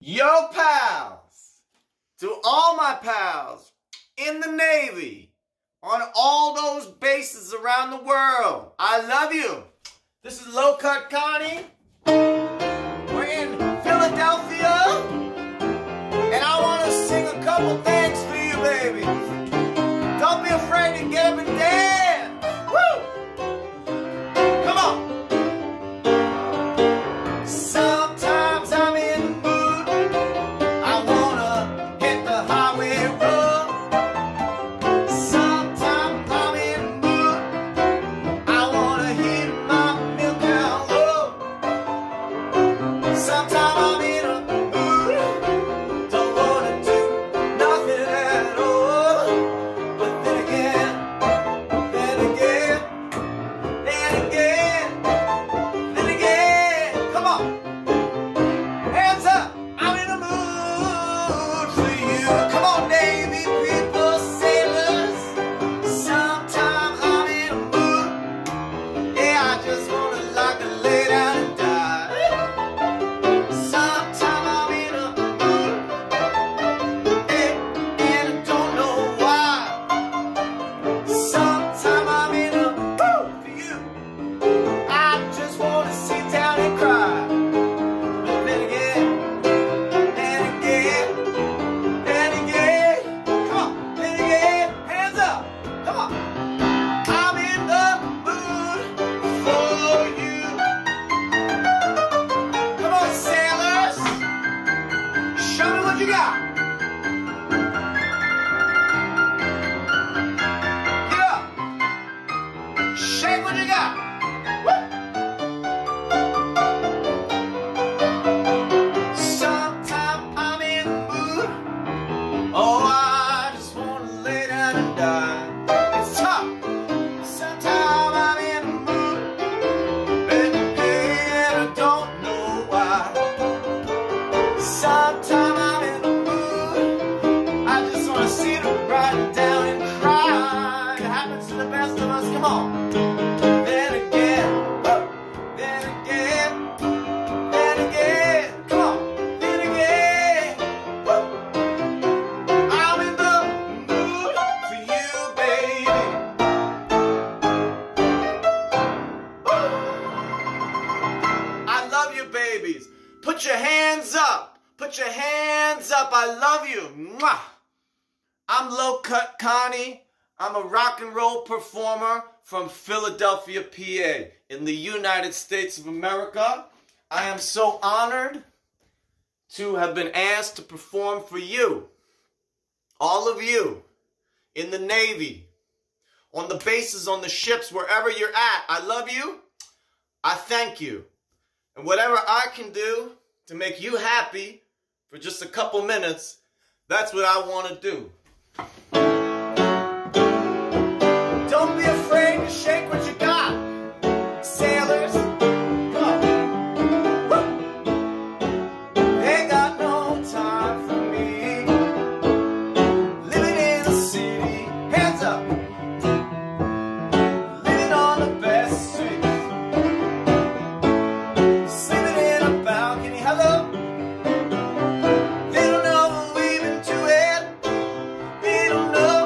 Yo, pals, to all my pals in the Navy, on all those bases around the world, I love you. This is Low Cut Connie. We're in Philadelphia, and I want to sing a couple things for you, baby. Don't be afraid to get up and dance. Woo! Come on. Sometimes I'm in the mood. I wanna hit the highway road. Sometimes I'm in the mood. I wanna hit my milk down low. Sometimes I'm in a mood. Don't wanna do nothing at all. But then again, come on. Hands up, I'm in a mood for you. Come on, Navy people, sailors. Sometimes I'm in a mood. Yeah, I just wanna like to lay down and die. Sometimes I'm in a mood, and I don't know why. Sometimes I'm in a mood for you. I just wanna sit down and cry. But then again, come on, then again, hands up, come on. I'm in the mood for you. Come on, sailors, show me what you got. Get up, shake what you got. Woo! Sometimes I'm in the mood. Oh, I just wanna lay down and die. It's tough. Sometimes I'm in the mood, and I don't know why. Sometimes I'm in the mood. I just wanna sit right down and cry. It happens to the best of us. Come on. Then again, come on. Then again, I'm in the mood for you, baby. I love you, babies. Put your hands up. Put your hands up. I love you. Mwah. I'm Low Cut Connie. I'm a rock and roll performer from Philadelphia, PA, in the United States of America. I am so honored to have been asked to perform for you, all of you, in the Navy, on the bases, on the ships, wherever you're at. I love you. I thank you. And whatever I can do to make you happy for just a couple minutes, that's what I want to do. Don't be afraid to shake what you got, sailors. Come on. Woo. They got no time for me. Living in a city, hands up. Living on the best streets. Sleeping in a balcony, hello. They don't know we've been to it. They don't know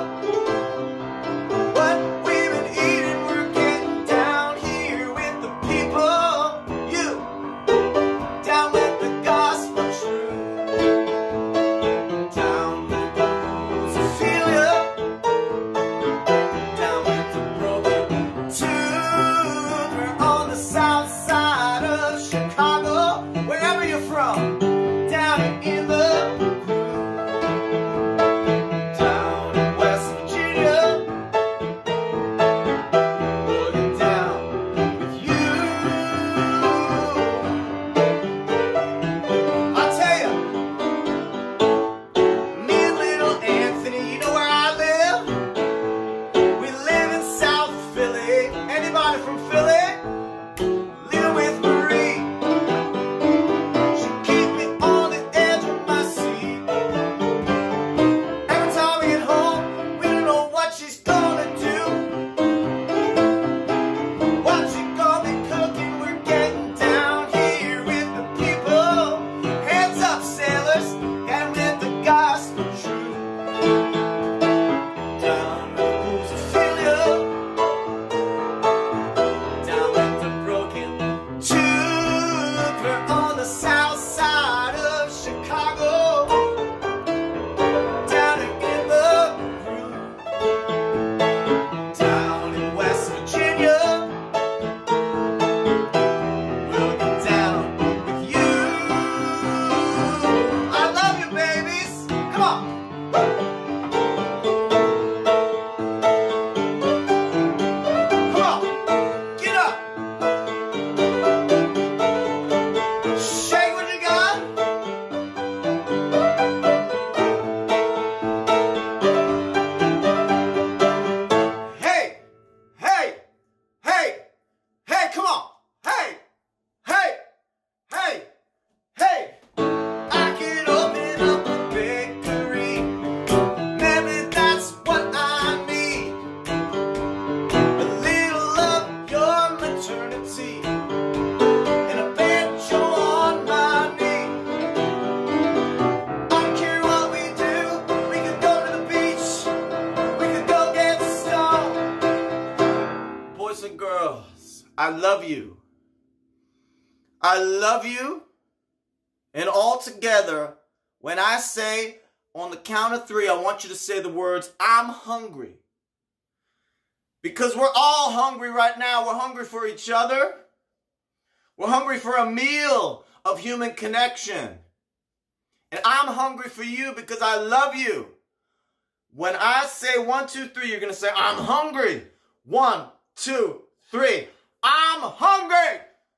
love you. I love you. And all together, when I say on the count of 3, I want you to say the words, I'm hungry. Because we're all hungry right now. We're hungry for each other. We're hungry for a meal of human connection. And I'm hungry for you because I love you. When I say 1, 2, 3, you're going to say, I'm hungry. 1, 2, 3. I'm hungry.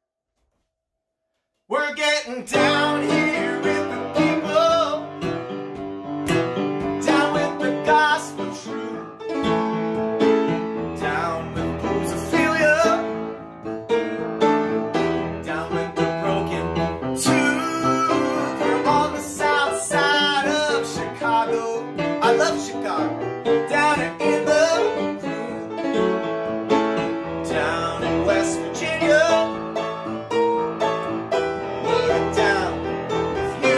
We're getting down here with the people. Down with the gospel truth. Down with Philadelphia. Down with the broken tooth. We're on the south side of Chicago. I love Chicago. Down in the groove. Down in West Virginia. We're down with you.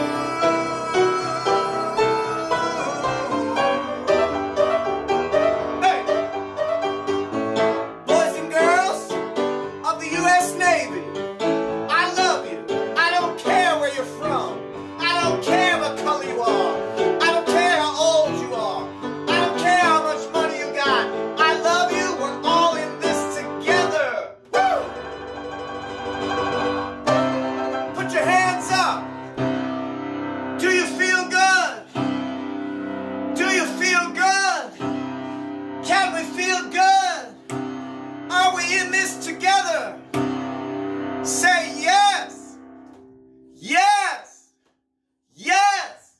Hey! Boys and girls of the U.S. Navy, I love you. I don't care where you're from. I don't care what color you are. I don't care how old you are. I don't care how much money you got. I love you. We're all in this together. Woo! Put your hands up. Do you feel good? Do you feel good? Can we feel good? Are we in this together? Say yes. Yes. Yes.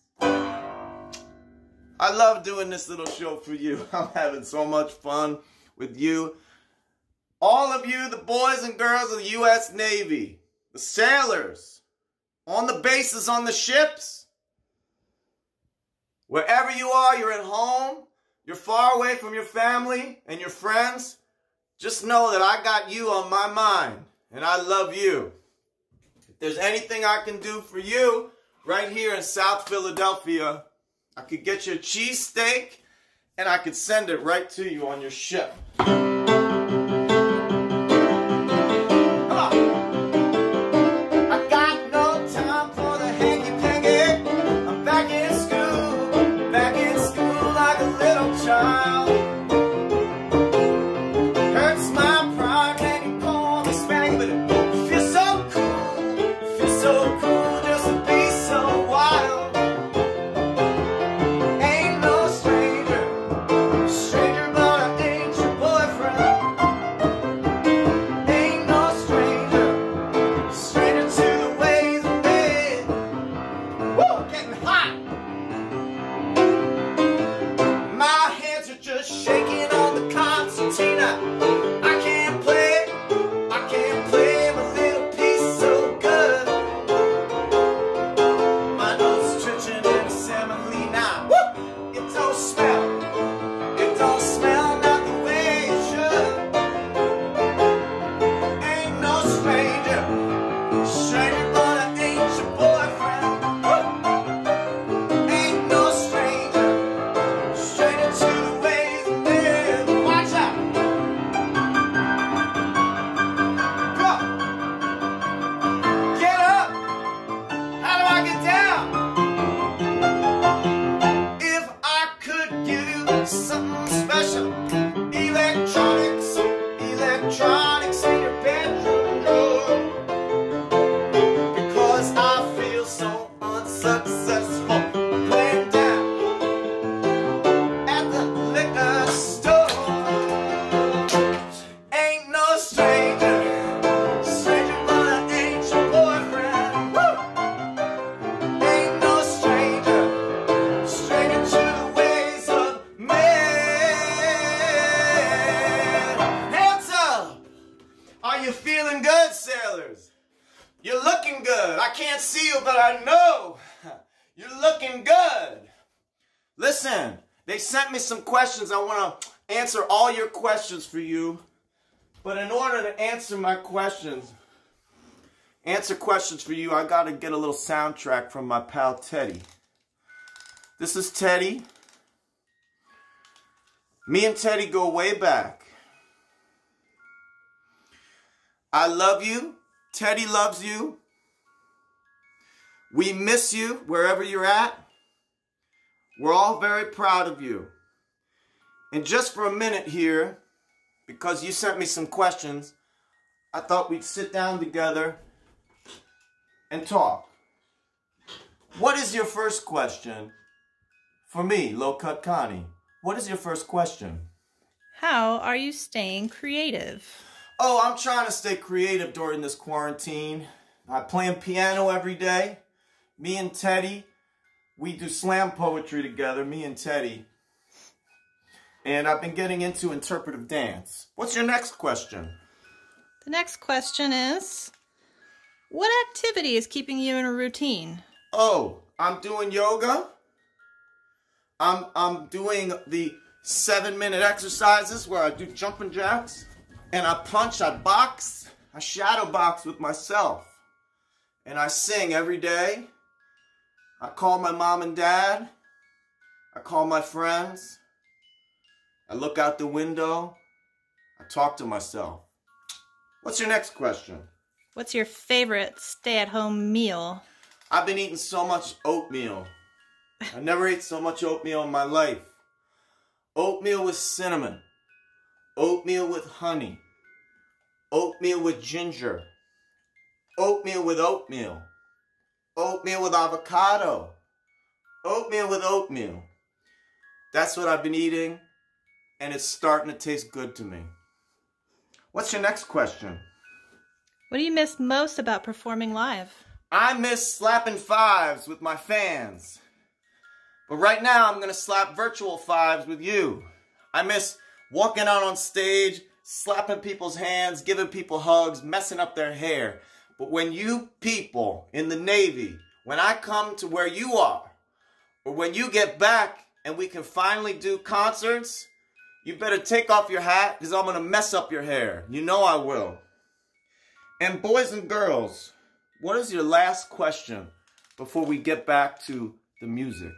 I love doing this little show for you. I'm having so much fun with you. All of you, the boys and girls of the U.S. Navy, the sailors, on the bases, on the ships, wherever you are, you're at home, you're far away from your family and your friends, just know that I got you on my mind, and I love you. If there's anything I can do for you right here in South Philadelphia, I could get you a cheesesteak, and I could send it right to you on your ship. Come on. I got no time for the hanky-panky. I'm back in school like a little child. Hurts my pride when you call me spanky, but it feels so cool just to be so wild. Ain't no stranger, but I ain't your boyfriend. Ain't no stranger to the ways of men. Woo, getting hot. My hands are just shaking on the concertina. I can't play my little piece so good. My nose is twitching in a semolina. Woo! It don't smell not the way it should. Ain't no stranger, but I ain't your boyfriend. Woo! Ain't no stranger to the ways of men. Watch out! Go! Get up! How do I get down? If I could give you something special, electronics in your bedroom drawer, because I feel so unsuccessful playing down at the liquor store. Ain't no stranger, but I ain't your boyfriend. Woo! Ain't no stranger to the ways of men. Hands up! Are you feeling good, sailors? You're looking good. I can't see you, but I know you're looking good. Listen, they sent me some questions. I want to answer all your questions for you. But in order to answer questions for you, I got to get a little soundtrack from my pal Teddy. This is Teddy. Me and Teddy go way back. I love you. Teddy loves you. We miss you wherever you're at. We're all very proud of you. And just for a minute here, because you sent me some questions, I thought we'd sit down together and talk. What is your first question for me, Low Cut Connie? What is your first question? How are you staying creative? Oh, I'm trying to stay creative during this quarantine. I'm playing piano every day. Me and Teddy, we do slam poetry together, me and Teddy. And I've been getting into interpretive dance. What's your next question? The next question is, what activity is keeping you in a routine? Oh, I'm doing yoga. I'm doing the 7-minute exercises where I do jumping jacks. And I punch, I box, I shadow box with myself. And I sing every day. I call my mom and dad. I call my friends. I look out the window. I talk to myself. What's your next question? What's your favorite stay-at-home meal? I've been eating so much oatmeal. I never ate so much oatmeal in my life. Oatmeal with cinnamon. Oatmeal with honey. Oatmeal with ginger. Oatmeal with oatmeal. Oatmeal with avocado. Oatmeal with oatmeal. That's what I've been eating, and it's starting to taste good to me. What's your next question? What do you miss most about performing live? I miss slapping fives with my fans. But right now, I'm going to slap virtual fives with you. I miss walking out on stage, slapping people's hands, giving people hugs, messing up their hair. But when you people in the Navy, when I come to where you are, or when you get back and we can finally do concerts, you better take off your hat because I'm going to mess up your hair. You know I will. And boys and girls, what is your last question before we get back to the music?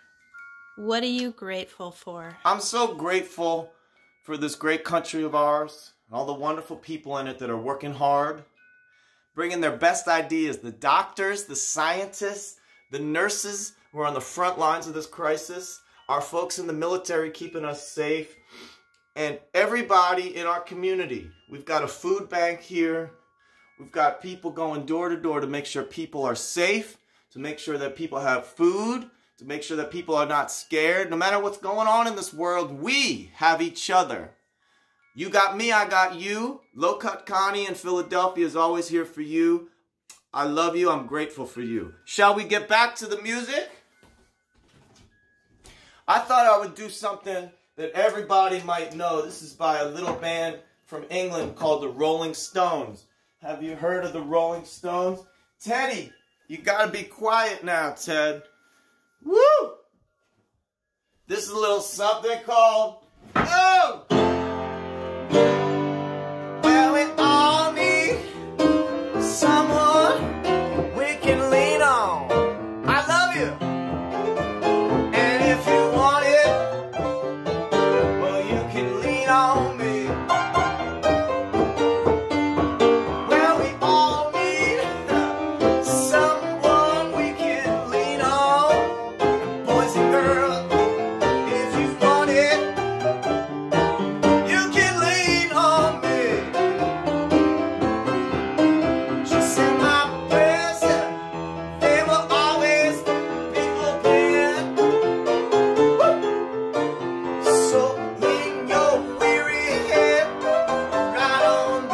What are you grateful for? I'm so grateful for this great country of ours, and all the wonderful people in it that are working hard, bringing their best ideas. The doctors, the scientists, the nurses who are on the front lines of this crisis, our folks in the military keeping us safe, and everybody in our community. We've got a food bank here. We've got people going door to door to make sure people are safe, to make sure that people have food, to make sure that people are not scared. No matter what's going on in this world, we have each other. You got me, I got you. Low Cut Connie in Philadelphia is always here for you. I love you, I'm grateful for you. Shall we get back to the music? I thought I would do something that everybody might know. This is by a little band from England called the Rolling Stones. Have you heard of the Rolling Stones? Teddy, you gotta be quiet now, Ted. Woo! This is a little something called Oh! Well, we all need someone we can lean on. I love you. And if you want it, well, you can lean on me. Well, we all need someone we can lean on. Boys and girls, if you want it, you can lean on me. She said my prayers, they will always be open. So lean your weary head right on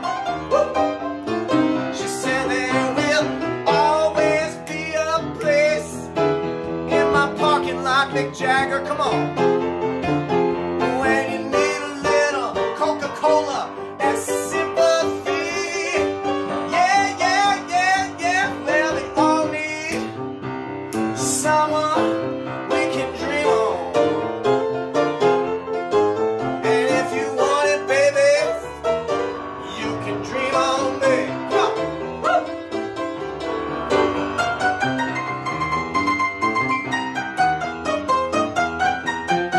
me. She said there will always be a place in my parking lot, Mick Jagger, come on. When you need a little Coca-Cola and sympathy. Yeah, yeah, yeah, yeah. Well, we all need someone we can dream on. And if you want it, baby, you can dream on me. Come on. Woo!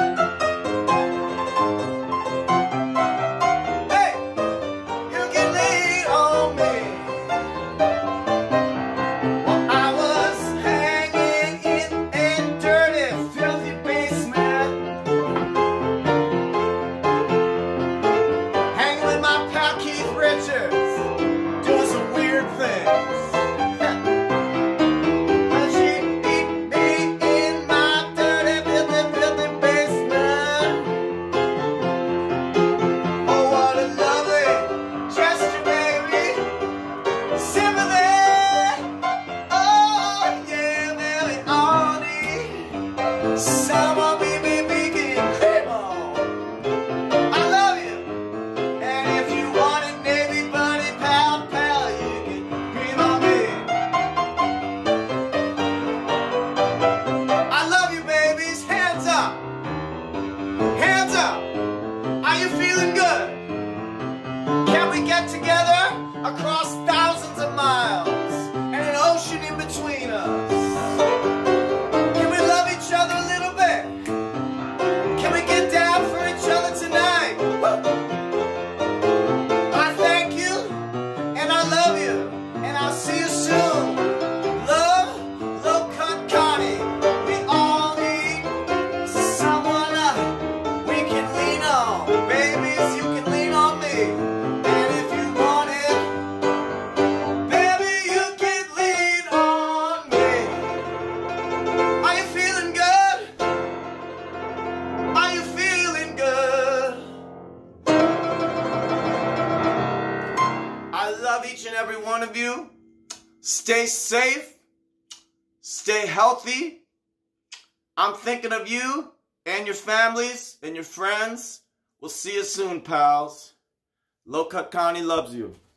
I'll see you soon. Low Cut Connie. We all need someone we can lean on. Babies, you can lean on me. And if you want it, baby, you can lean on me. Are you feeling good? Are you feeling good? I love each and every one of you. Stay safe. Stay healthy. I'm thinking of you and your families and your friends. We'll see you soon, pals. Low Cut Connie loves you.